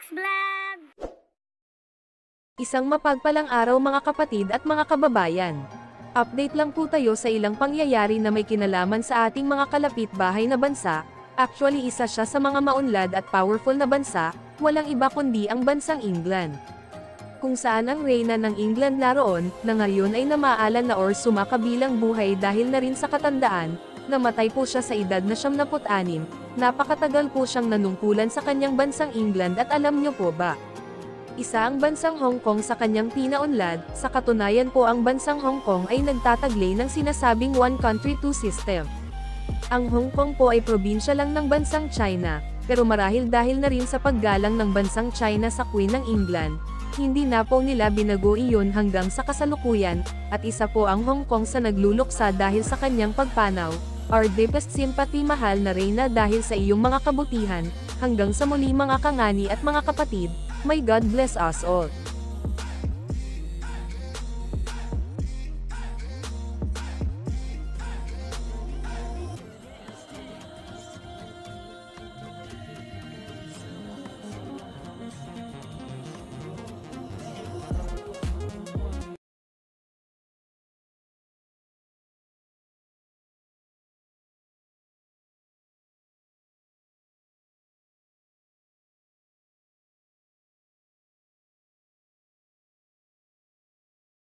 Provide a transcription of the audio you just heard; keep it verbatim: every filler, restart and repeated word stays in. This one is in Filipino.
Vlog! Isang mapagpalang araw mga kapatid at mga kababayan. Update lang po tayo sa ilang pangyayari na may kinalaman sa ating mga kalapit bahay na bansa. Actually isa siya sa mga maunlad at powerful na bansa, walang iba kundi ang bansang England. Kung saan ang reyna ng England naroon, na ngayon ay namaalan na or sumakabilang buhay dahil na rin sa katandaan, namatay po siya sa edad na siyam na anim, napakatagal po siyang nanungkulan sa kanyang bansang England at alam niyo po ba? Isa ang bansang Hong Kong sa kanyang pinaunlad, sa katunayan po ang bansang Hong Kong ay nagtataglay ng sinasabing one country two system. Ang Hong Kong po ay probinsya lang ng bansang China, pero marahil dahil na rin sa paggalang ng bansang China sa Queen ng England, hindi na po nila binago iyon hanggang sa kasalukuyan, at isa po ang Hong Kong sa nagluluksa dahil sa kanyang pagpanaw. Our deepest sympathy mahal na reyna dahil sa iyong mga kabutihan, hanggang sa muli mga kangani at mga kapatid, may God bless us all.